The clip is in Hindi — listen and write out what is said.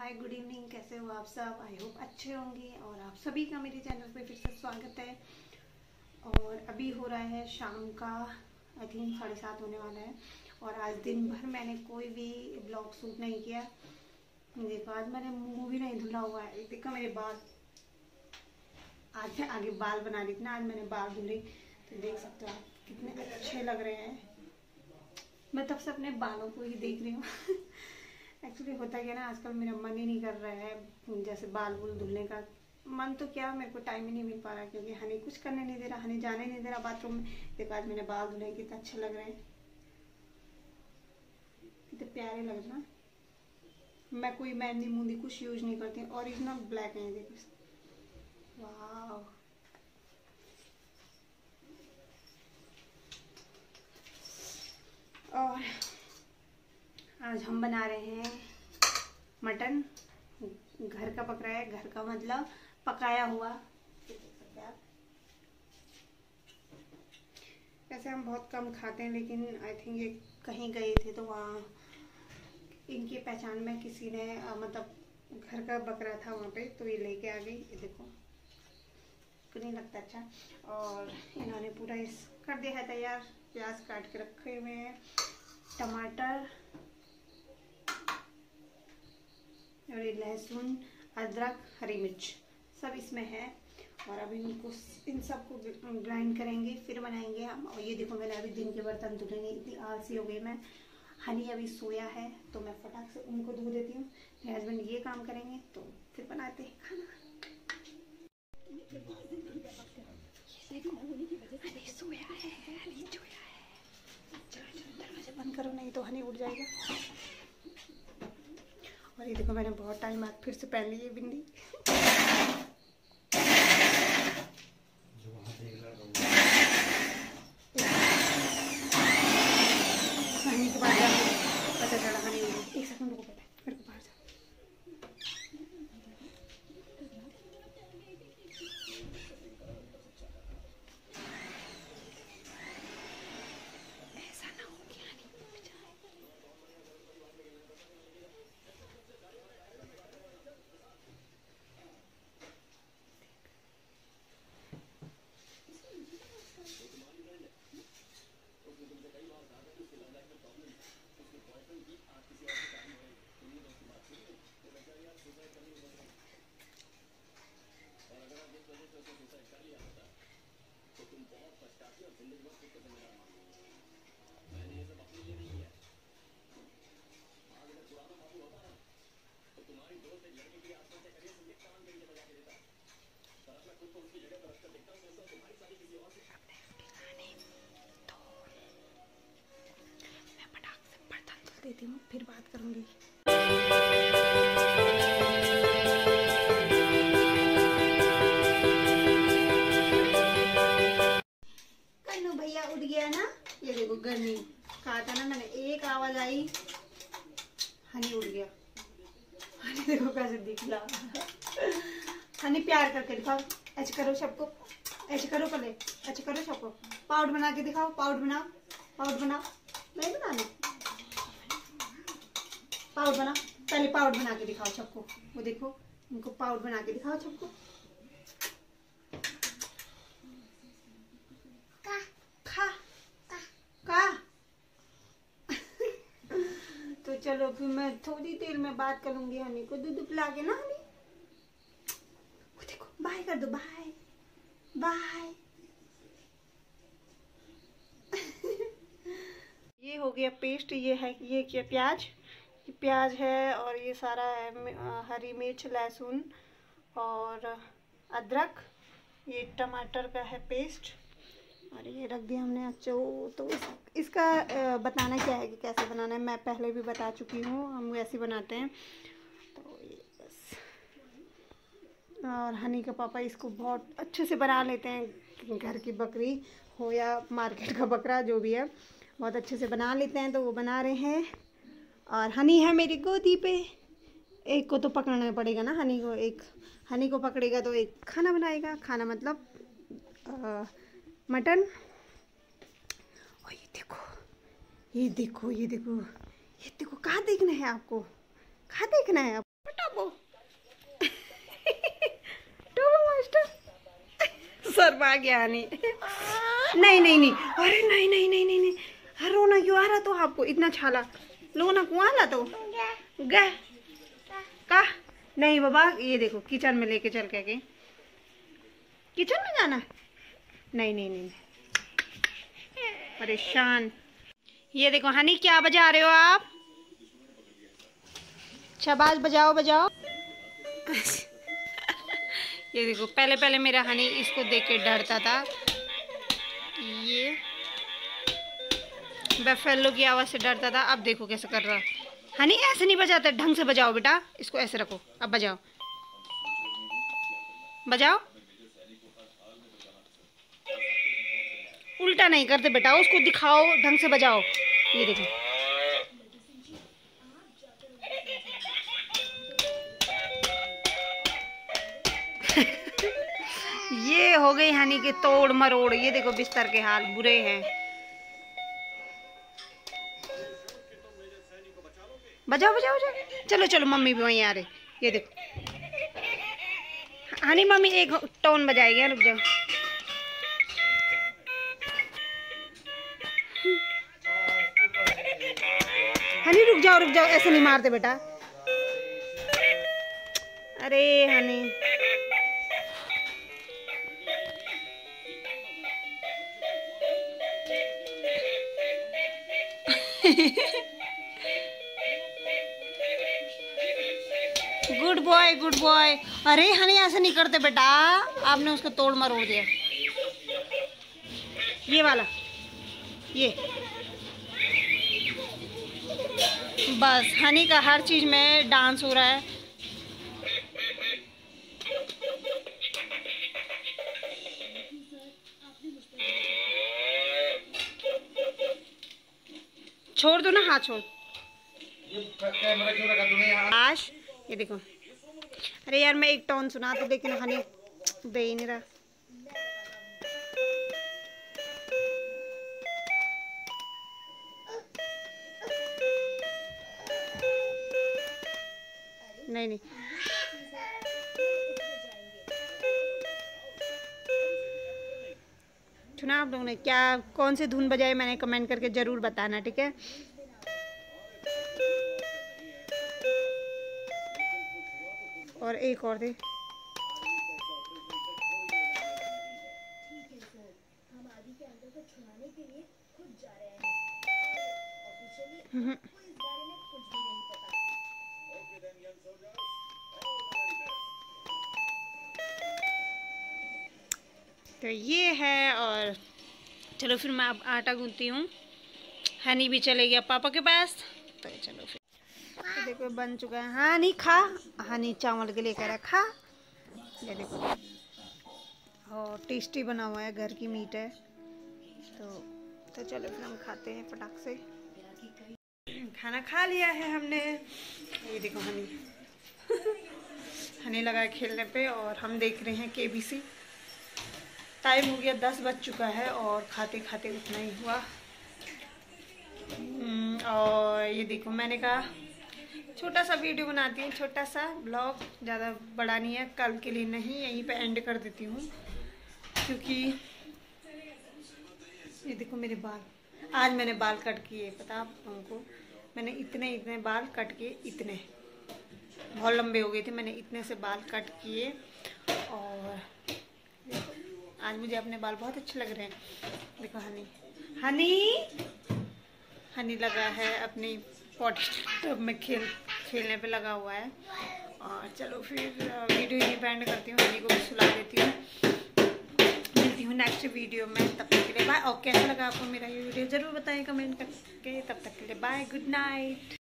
हाय गुड इवनिंग, कैसे हो आप सब। आई होप अच्छे होंगे और आप सभी का मेरे चैनल पे फिर से स्वागत है। और अभी हो रहा है शाम का, आई थिंक 7:30 होने वाला है। और आज दिन भर मैंने कोई भी ब्लॉग शूट नहीं किया। देखो आज मैंने मुंह भी नहीं धुला हुआ है। देखो मेरे बाल, आज मैं आगे बाल बना रही थी ना, आज मैंने बाल धुले तो देख सकते हो आप कितने अच्छे लग रहे हैं। मैं तब से अपने बालों को ही देख रही हूँ। एक्चुअली होता क्या ना, आजकल मेरा मन ही नहीं कर रहा है जैसे बाल बूल धुलने का। मन तो क्या, मेरे को टाइम ही नहीं मिल पा रहा क्योंकि हनी कुछ करने नहीं दे रहा, हनी जाने नहीं दे रहा बाथरूम में। देखो आज मैंने बाल धुले, कितने अच्छे लग रहे हैं, कितने प्यारे लग रहे हैं। मैं कोई मेहंदी मूंदी कुछ यूज नहीं करती, ओरिजिनल ब्लैक है। देखो वाह, और आज हम बना रहे हैं मटन। घर का पक रहा है, घर का मतलब पकाया हुआ। वैसे हम बहुत कम खाते हैं, लेकिन आई थिंक ये कहीं गए थे तो वहाँ इनकी पहचान में किसी ने मतलब घर का बकरा था वहाँ पे, तो ये लेके आ गई। ये देखो को नहीं लगता अच्छा। और इन्होंने पूरा इस कर दिया है तैयार। प्याज काट के रखे हुए हैं, टमाटर और ये लहसुन, अदरक, हरी मिर्च सब इसमें है। और अभी इनको इन सबको ग्राइंड करेंगे, फिर बनाएंगे हम। और ये देखो मैंने अभी दिन के बर्तन धुले नहीं, इतनी आलसी हो गई मैं। हनी अभी सोया है तो मैं फटाक से उनको धो देती हूँ। मेरे हस्बैंड ये काम करेंगे तो फिर बनाते हैं खाना। हनी सोया है, हनी सोया है। चलो दरवाजा बंद करो, नहीं तो हनी उड़ जाएगा। और ये देखो मैंने बहुत टाइम बाद फिर से पहन ली है बिंदी। हनी के बाद पता चला हनी, एक सेकंड रुको, पता है मेरे को बाहर जा। ऐसा ना हो कि हनी उड़ जाए। मैं फटाक से बर्तन धुल देती हूँ, फिर बात करूंगी। कन्नू भैया उठ गया ना, ये देखो गर्मी कहा था ना मैंने, एक आवाज आई हनी उड़ गया। हनी देखो कैसे दिखला। हनी प्यार करके दिखाओ, ऐसे करो सबको, ऐसे करो, पहले ऐसे करो सबको। पाउडर बना के दिखाओ, पाउडर बनाओ, पाउडर बनाओ। नहीं बनाना, पाउडर बना, पहले पाउडर बना के दिखाओ सबको। वो देखो उनको पाउडर बना के दिखाओ सबको। खा का तो चलो फिर मैं थोड़ी देर में बात करूंगी। हनी को दूध पिला के ना। हनी वो देखो, बाय कर दो, बाय बाय। ये हो गया पेस्ट। ये है, ये क्या प्याज, ये प्याज है और ये सारा है हरी मिर्च, लहसुन और अदरक। ये टमाटर का है पेस्ट और ये रख दिया हमने। अच्छा तो इसका बताना क्या है कि कैसे बनाना है, मैं पहले भी बता चुकी हूँ, हम वैसे बनाते हैं। तो ये बस, और हनी का पापा इसको बहुत अच्छे से बना लेते हैं। घर की बकरी हो या मार्केट का बकरा, जो भी है बहुत अच्छे से बना लेते हैं। तो वो बना रहे हैं और हनी है मेरी गोदी पे। एक को तो पकड़ना पड़ेगा ना हनी को, एक हनी को पकड़ेगा तो एक खाना बनाएगा। खाना मतलब मटन। और ये देखो, ये देखो, ये देखो, ये देखो, कहाँ देखना है आपको, कहाँ देखना है आप, फटाफट शर्मा गया हनी। नहीं नहीं नहीं, अरे नहीं नहीं नहीं नहीं नहीं, अरे रोना क्यों आ रहा तो आपको इतना छाला, रोना क्यों आ रहा तो गए का नहीं बाबा। ये देखो किचन में लेके चल के किचन में जाना, नहीं नहीं नहीं, परेशान। ये देखो हनी क्या बजा रहे हो आप, शाबाश बजाओ बजाओ। ये देखो पहले पहले मेरा हनी इसको देख के डरता था। ये बफेलो की आवाज़ से डरता था, अब देखो कैसे कर रहा। हनी ऐसे नहीं बजाते, ढंग से बजाओ बेटा, इसको ऐसे रखो, अब बजाओ बजाओ। उल्टा नहीं करते बेटा, उसको दिखाओ, ढंग से बजाओ। ये देखो ये हो गई हनी के तोड़ मरोड़। ये देखो बिस्तर के हाल बुरे हैं। बजाओ बजाओ बजाओ, चलो चलो मम्मी भी वहीं आ रही। ये देखो हनी मम्मी एक टोन बजाएगी, रुक जाओ। हनी रुक जाओ, ऐसे नहीं मारते बेटा। अरे Honey good boy good boy. अरे हनी ऐसे नहीं करते बेटा, आपने उसको तोड़ मरोड़ दिया। ये वाला ये बस हनी का हर चीज में डांस हो रहा है। छोड़ दो ना, हाथ छोड़। आश ये देखो, अरे यार मैं एक टोन सुना तो लेकिन हनी दे ही नहीं रहा। नहीं नहीं सुना आप लोगों ने क्या, कौन सी धुन बजाई मैंने कमेंट करके जरूर बताना, ठीक है। और एक और दे। तो ये है, और चलो फिर मैं अब आटा गूंथती हूँ। हनी भी चले गया पापा के पास, तो चलो फिर। तो देखो बन चुका है। हनी खा, हनी चावल के लेकर रखा। ये देखो और टेस्टी बना हुआ है, घर की मीट है। तो चलो फिर हम खाते हैं फटाक से। खाना खा लिया है हमने। ये देखो हनी हनी लगा है खेलने पे, और हम देख रहे हैं केबीसी। टाइम हो गया 10 बज चुका है, और खाते खाते उतना ही हुआ। और ये देखो मैंने कहा छोटा सा वीडियो बनाती हूँ, छोटा सा ब्लॉग, ज़्यादा बड़ा नहीं है, कल के लिए नहीं, यहीं पे एंड कर देती हूँ। क्योंकि ये देखो मेरे बाल, आज मैंने बाल कट किए, पता आप लोगों को, मैंने इतने बाल कट किए, इतने बहुत लंबे हो गए थे, मैंने इतने से बाल कट किए। और आज मुझे अपने बाल बहुत अच्छे लग रहे हैं। देखो हनी लगा है अपनी पॉट टब में खेलने पे लगा हुआ है। और चलो फिर वीडियो यहीं पे एंड करती हूँ, हनी को भी सुला देती हूँ। मिलती हूँ नेक्स्ट वीडियो में, तब तक के लिए बाय। और कैसा लगा आपको मेरा ये वीडियो ज़रूर बताएं कमेंट करके। तब तक के लिए बाय, गुड नाइट।